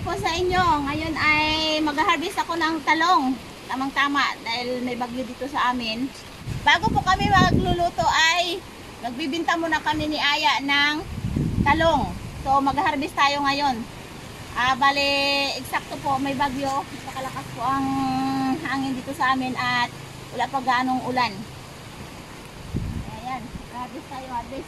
po sa inyo. Ngayon ay mag-harvest ako ng talong. Tamang-tama dahil may bagyo dito sa amin. Bago po kami magluluto ay nagbibinta muna kami ni Aya ng talong. So mag-harvest tayo ngayon. Bale, eksakto po may bagyo. Napakalakas po ang hangin dito sa amin at wala pa ganong ulan. Ayan, harvest tayo, harvest.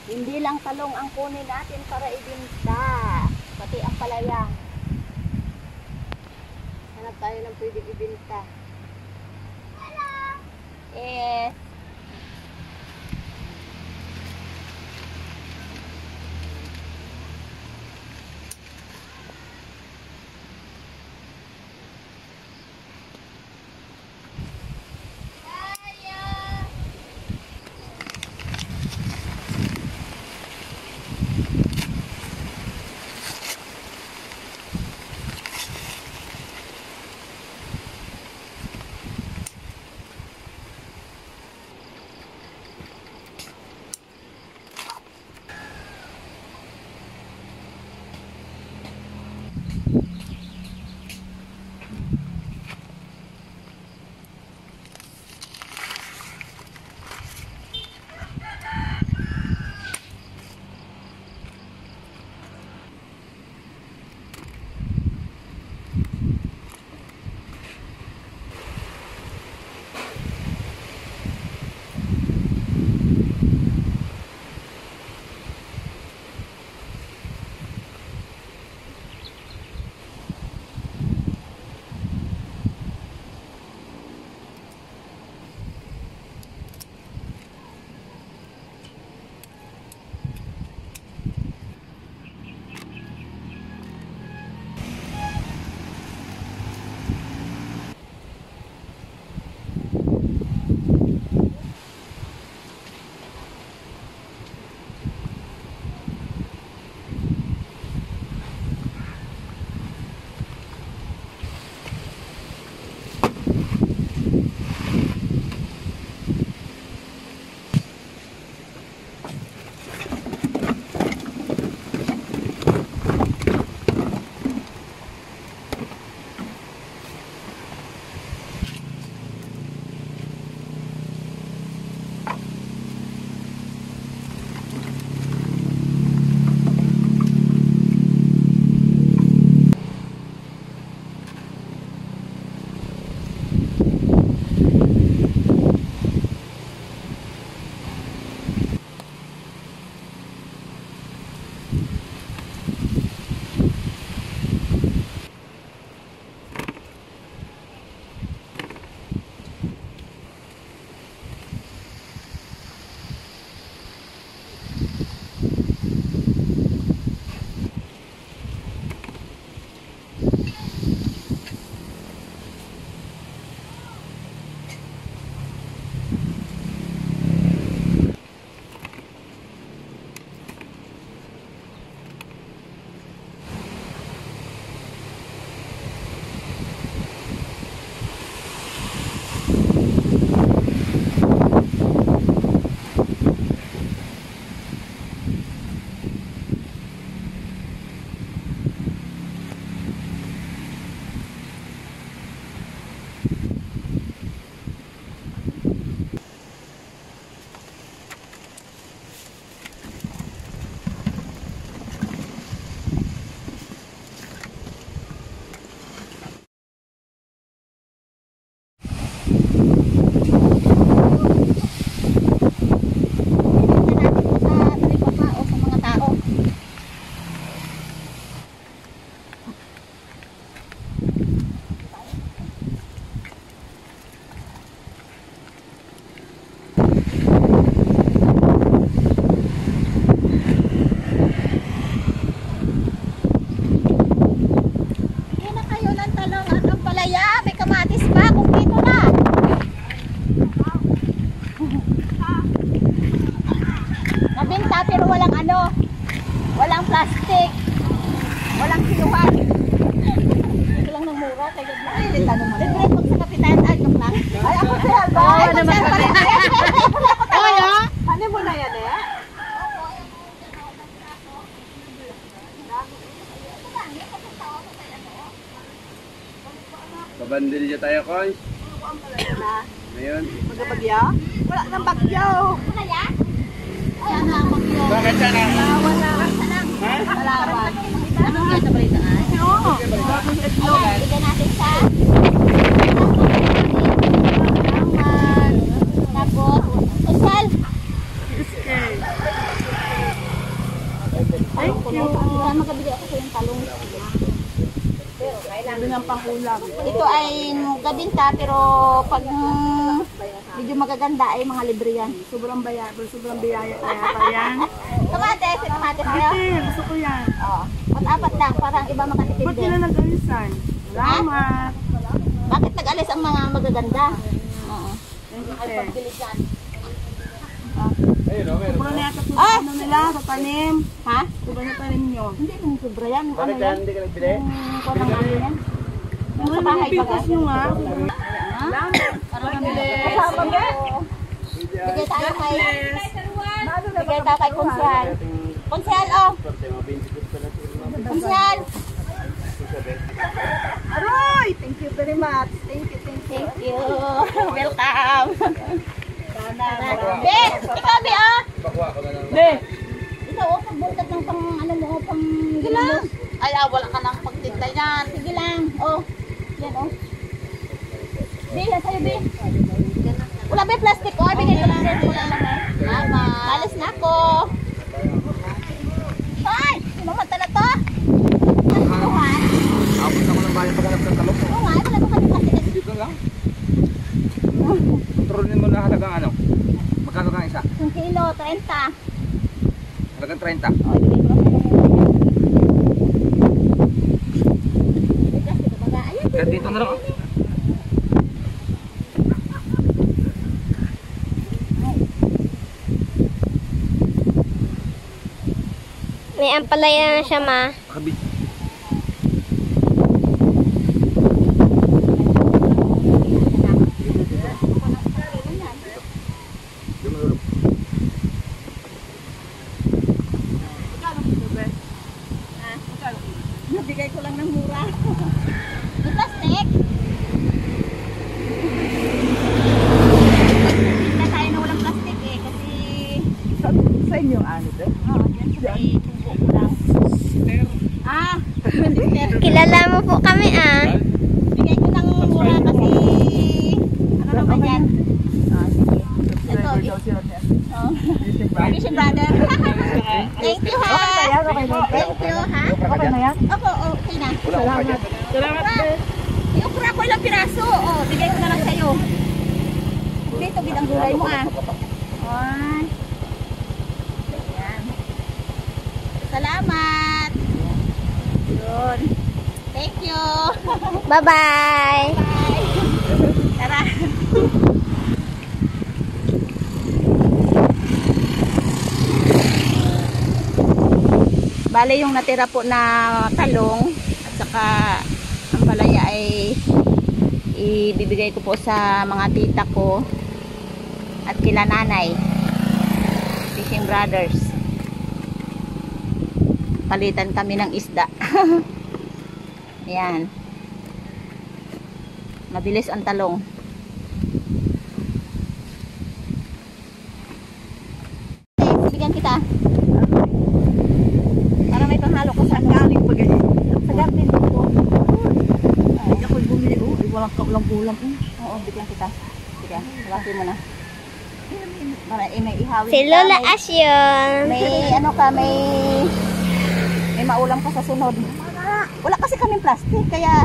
Hindi lang talong ang kunin natin para ibinta. Pati ang palaya. Hanap tayo ng pwede ibinta. Hello! Yes. Walang plastic. Walang kiluhan. Ito lang ng mura. Kaya ay, tanong mo. Libre pag sa kapitan. Ay, joke lang. Ay, ako siya. Ay, naman pa rin. Ay, ah. Ano mo na yan eh? Babandil niya tayo, Koy. Ngayon. Magabagyo? Wala nang bagyo. Wala ya? Sana ang bagyo. Bakit sana? Wala. Ha? Malawan. Anong yan sa balitaan? Oo. Bigyan natin sa tapos social. Ito ay gabinta pero pag medyo magaganda ay mga libre yan. Sobrang biyaya kaya yan. Kamates kayo? Gusto ko yan. Oo. Apat lang, parang iba makatipid Ba't din. nila nag-alisan? Salamat. Bakit nag-alis ang mga magaganda? Oo. Ay, pagbilisan. Ayun, meron. Puro na yata Ah! ano nila sa tanim. Ha? Sobrang na tanim nyo. Hindi naman sobra yan. Ano Bakit yan? hindi ka nagbili? Parang ano yan? Ano Sa na bahay yung ba? pitas nyo nga? Parang nabili. Kasama ba? Bigay tayo kay... Bigay tayo kay Konsyal. Konsyal, oh! Konsyal! Aroy! Thank you very much. Thank you. Thank you. Welcome. Be, ikaw Be, oh! Pakuha ko na lang. Be! Ikaw, oh, pagbuntat ng pang, ano mo, pang... Sige lang. Ay, wala ka nang pagtintay yan. Sige lang. Oh, yan, oh. Be, yan sa'yo, Be. Wala ba yung plastic ko? Bigay ko lang. Mama. Alis na ako. Ay, sinumanta na to. Nagtuhan. Abot ako ng bayan paghanap ng talong. Oo nga, wala ba kami plastic? Dito lang. Kontrolin mo na halagang ano. Magkano kang isa? 1 kilo, 30. Halagang 30. Oh, ibigay ko lang sa'yo. May plastic ka ba ga? Ayan. Kaya dito na lang. Oh. May ampalaya na siya, ma. Kabit. Nabigay ko lang ng mura. May plastic. Hindi tayo na walang plastic eh. Kasi, Sa inyo ang ano, be? yan sa may tubo ko lang. Ah, hindi. Kilala mo po kami, ah. Bigay ko ng mura kasi, ano naman yan? Ah, sige. Ito, oh. Vision brother. Thank you ha. Thank you ha. Okay na yan? Opo, okay na. Salamat. Salamat, be. Iukura ko ilang piraso. Oh, bigay ko na lang sa'yo. Dito, bidang gulay mo ah. One. Ayan. Salamat. Yun. Thank you. Bye-bye. Bye. Tara. Bale yung natira po na talong at saka ang palaya ay ibibigay ko po sa mga tita ko at kila nanay, Fishing Brothers. Palitan kami ng isda. Ayan. Mabilis ang talong. Bigyan kita. Para may panghalo ko sa Galing pa ganyan. sa garden dito. Ay, ako'y bumili. Oh, ay, walang kaulang-kulang. Oo, bigyan kita. Sige, laki mo na. Para may ihawin Si ka, Lola may- Asyon. May ano ka, may maulam ka sa sunod. Wala kasi kaming plastic, kaya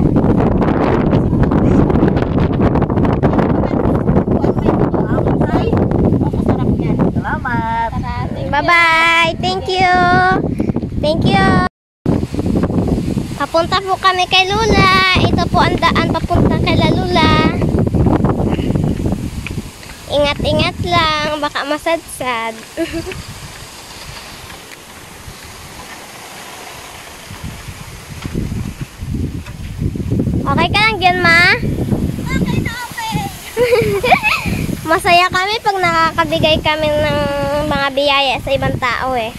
ay, masarap yan. Salamat. Tara, thank you. Bye-bye. Thank you. Thank you. Papunta po kami kay Lula. Ito po ang daan papunta kay Lula. Ingat-ingat lang. Baka masadsad. Okay ka lang dyan, ma? Okay na, okay. Masaya kami pag nakakabigay kami ng mga biyaya sa ibang tao eh.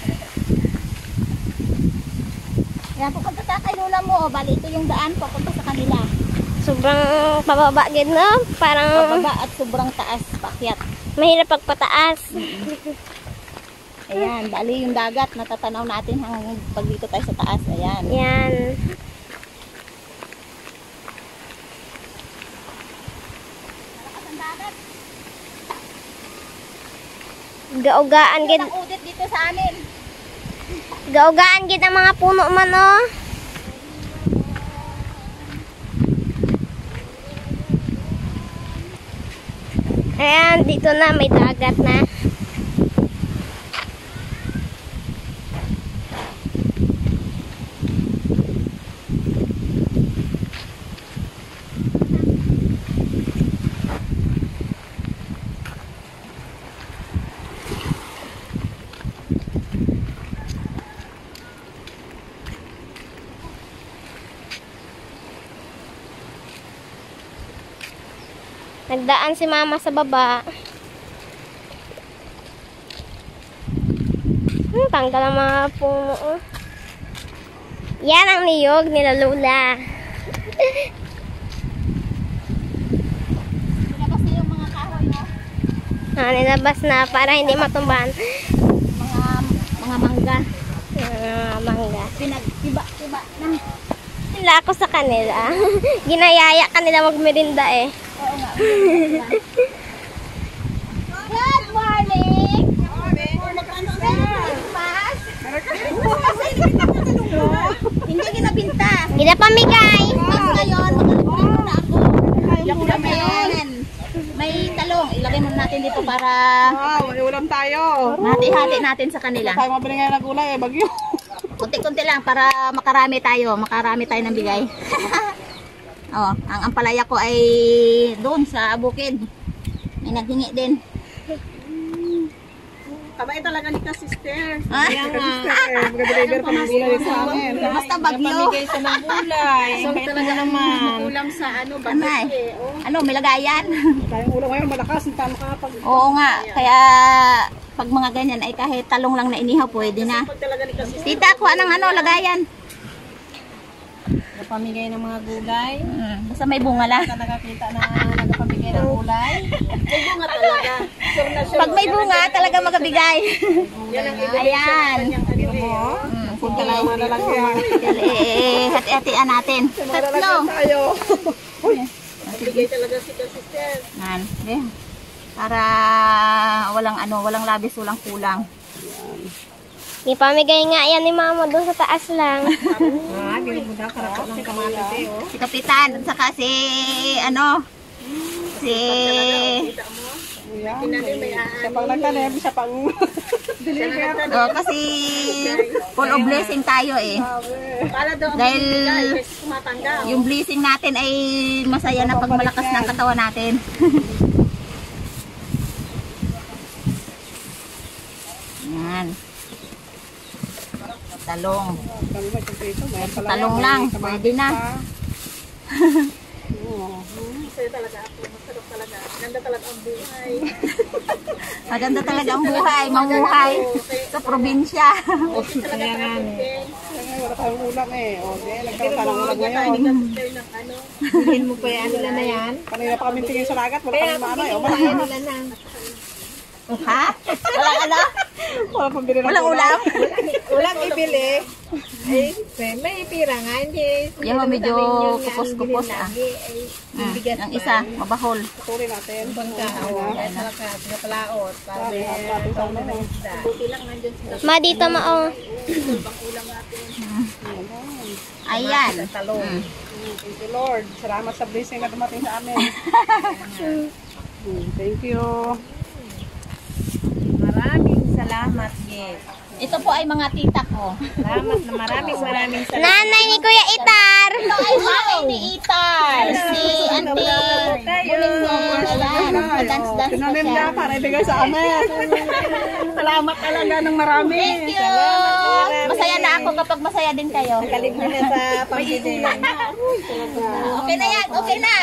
Yan, pupunta tayo kay Lola mo. Bali, ito yung daan papunta sa kanila. Sobrang pababa gid no? Parang Pababa at sobrang taas, pakyat. mahirap pagpataas. Ayan, bali yung dagat, natatanaw natin hanggang pag dito tayo sa taas. Ayan. Yan. Ang dagat. Gaugaan gid, Ang udit dito sa amin. gaugaan gid ang mga puno man oh. Ayan, dito na, may dagat na. Nagdaan si mama sa baba. Tanggal ang mga puno. Oh. Yan ang niyog nila Lola. Nilabas na yung mga kahoy, no? Nilabas na para hindi matumbahan. Mga mangga. Mangga. Pinag-tiba na. Sila ako sa kanila. Ginayaya kanila magmerinda eh. Oo nga. Good morning! Hindi ginabinta. Ginapamigay. Mas ngayon, magkakaroon na ako. Ngayon, may talong. Ilagay muna natin dito para May ulam tayo. hati-hati natin sa kanila. Tayo mabili ngayon ng gulay eh, bagyo. Kunti-kunti lang para makarami tayo ng bigay. Oh, ang ampalaya ko ay doon sa bukid. May naghingi din. Kabay talaga ni ka, sister. Kaya Mag-deliver pa ng gulay sa amin. Basta bagyo. Pamigay sa ng gulay. So, talaga naman. Ulam sa ano, Anay. Ano, may lagayan. Tayong ulam ngayon, malakas. Hindi tayo makapag... Oo nga, kaya pag mga ganyan ay kahit talong lang na inihaw, pwede na. Talaga ni ka, sister. Tita, kuha ng ano, lagayan. Nagpamigay ng mga gulay. Basta may bunga lang. Nakakita na nagpamigay ng gulay. May bunga talaga. Pag may bunga, talaga magabigay. Ayan. Punta lang mga lalagyan. Hati-hatian natin. Tatlo. Tayo. Bigay talaga si ka, sister. Yan. Okay. Para walang labis, walang kulang. Ipamigay nga yan ni mama doon sa taas lang. Galing mo daw, karapat ng kamatis eh, oh. Si Kapitan, at saka si Siya pang nagtanim, siya pang deliver. kasi full of blessing tayo eh. Dahil yung blessing natin ay masaya na pag malakas ng katawan natin. Yan. Talong. Talong lang, pwede na. Masaya talaga ako, masarap talaga. Ganda talaga ang buhay. Maganda talaga ang buhay, mamuhay sa probinsya. Kaya nga wala tayong ulam eh. O, nagkaroon tayo ng ulam ngayon. Bilhin mo pa yan nila na yan. Kanina pa kami tingin sa lagat, wala kami maano eh. Wala nila na. Ha? Walang ano? Wala pambili ng Walang ulam? Ulam ibili. Ay, may pira nga, hindi. Yung medyo kupos-kupos ah. Ang isa, mabahol. Tuloy natin. Napalaot. Para Ma, dito ma, oh. Ayan. Thank you, Lord. Salamat sa blessing na dumating sa amin. Thank you. Maraming salamat, yes. Ito po ay mga tita ko. Salamat na maraming salamat. Nanay ni Kuya Itar. Ito ay nanay ni Itar. Si Auntie Bulingon. Ayan. Dance-dance pa Tinanim siya. niya para ibigay sa amin. Salamat talaga ng marami. Thank you. Masaya na ako kapag masaya din kayo. Galing na sa pambili. Okay na yan. Okay na.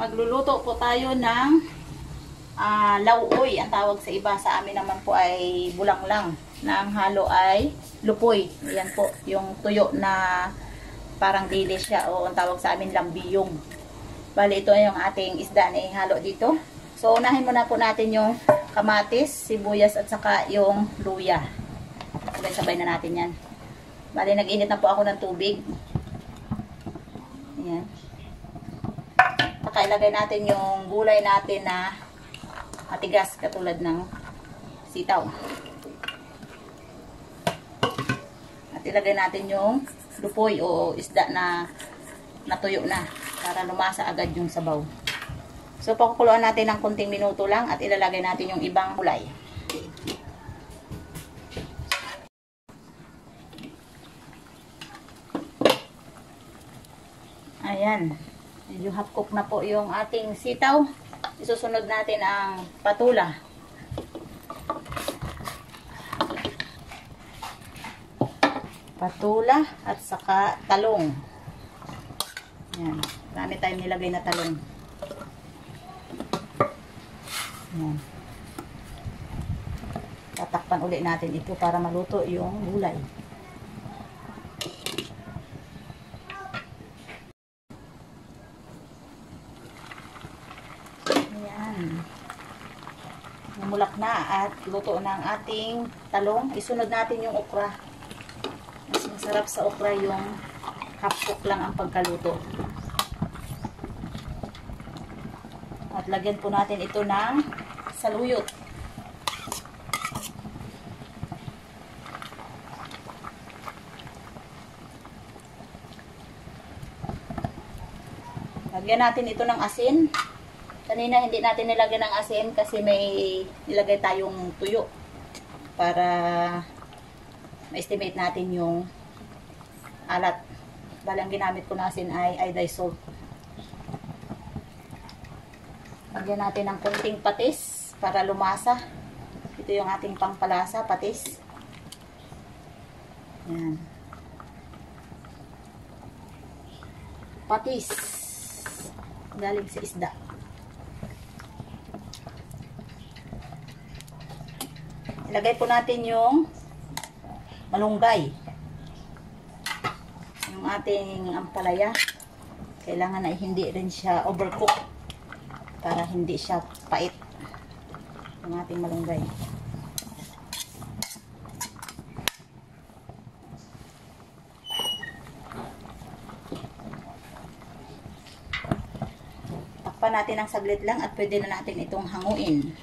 Magluluto po tayo ng lauoy, ang tawag sa iba. Sa amin naman po ay bulang lang. Na ang halo ay lupoy. Yan po, yung tuyo na parang dili siya o ang tawag sa amin lambiyong. Bali, ito yung ating isda na ihalo dito. So, unahin muna po natin yung kamatis, sibuyas at saka yung luya. Sabay-sabay na natin yan. Bali, nag-init na po ako ng tubig. Ayan. Saka ilagay natin yung gulay natin na matigas katulad ng sitaw. At ilagay natin yung lupoy o isda na natuyo na para lumasa agad yung sabaw. So pakukuluan natin ng kunting minuto lang at ilalagay natin yung ibang gulay. Ayan. Medyo half cook na po yung ating sitaw. Isusunod natin ang patula. Patula at saka talong. Ayan. Marami tayong nilagay na talong. Ayan. Tatakpan ulit natin ito para maluto yung gulay. Namulak na at luto na ang ating talong. Isunod natin yung okra. Mas masarap sa okra yung half cook lang ang pagkaluto. At lagyan po natin ito ng saluyot. Lagyan natin ito ng asin. Kanina hindi natin nilagyan ng asin kasi may nilagay tayong tuyo para ma-estimate natin yung alat. Balang ginamit ko na asin ay iodized salt. Lagyan natin ng konting patis para lumasa. Ito yung ating pangpalasa, patis. Yan. Patis. Galing sa isda. Ilagay po natin yung malunggay. Yung ating ampalaya. Kailangan ay hindi rin siya overcook para hindi siya pait. Yung ating malunggay. Takpan natin ng saglit lang at pwede na natin itong hanguin.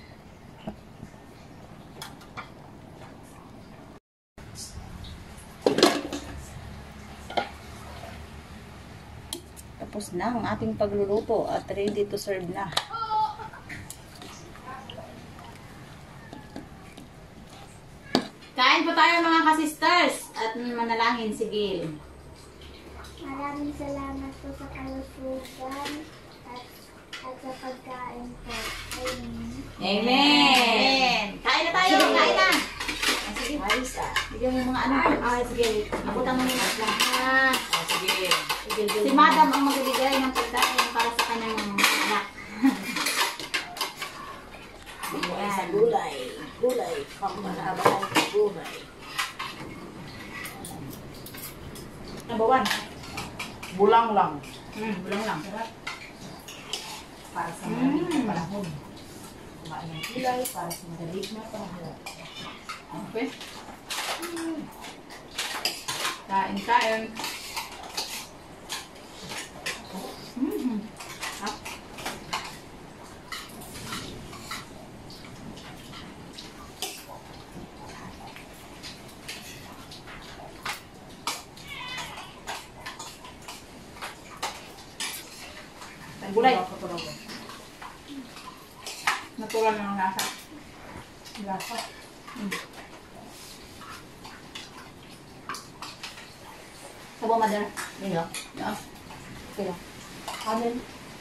Tapos na ang ating pagluluto at ready to serve na. Kain po tayo mga kasisters at manalangin si Gil. Maraming salamat po sa kalusugan at sa pagkain po. Amen. Amen. Kain na tayo. Kain na. Sige. Ayos ah. Bigyan mo mga ano. Sige. Abutan mo yung atla. Sige. Si Madam ang magbibigay ng pagkain para sa kanyang anak. Ayan. Gulay. Gulay. Pampalaban ng gulay. Number 1. Bulang lang. Bulang lang. Para sa malamig na panahon. Kumain ng gulay para sa malamig na panahon. Okay. Kain. Gulay. Natural na ang lasa. Lasa. Sabaw, Mother. Nino? Yeah. Okay lang. Kanin.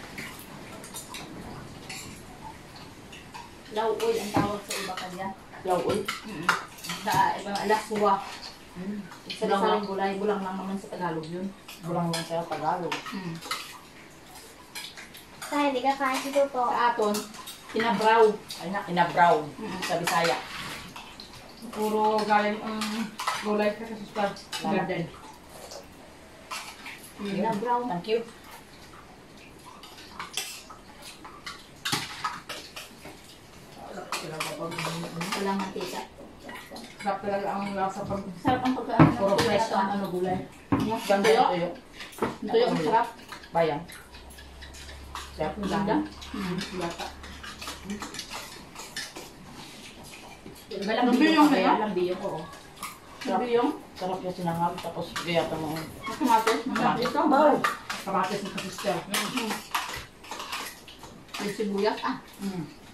Lauoy ang tawag sa iba kanya. Lauoy. Sa ibang alaswa. Sa Bulang lang. gulay, bulang lang naman sa Tagalog yun. Bulang lang sa Tagalog. Tay, hindi ka kain si Tuto. Sa aton, kinabraw. Ay na, kinabraw. Sa Bisaya. Puro galing ang gulay ka sa garden. Kinabraw. Thank you. Walang mantika. Sarap talaga ang lasa pag Sarap ang pagkaan. puro fresh ang ano gulay. Ganda Tuyo? yung tuyo. Tuyo ang sarap. Bayang. Sarap yung ganda. Yata. Walang biyong kaya. kaya? Walang biyong ko. Sarap yung? Sarap yung sinangam. Tapos gayata mo. Kamatis. Kamatis. Ito, baw. Kamatis ng kasistel. May sibuyas. Mm.